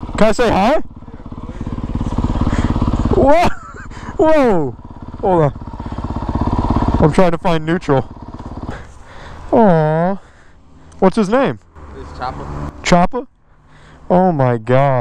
Can I say hi? Whoa! Whoa! Hold on. I'm trying to find neutral. Aww. What's his name? It's Choppa. Choppa? Oh my god.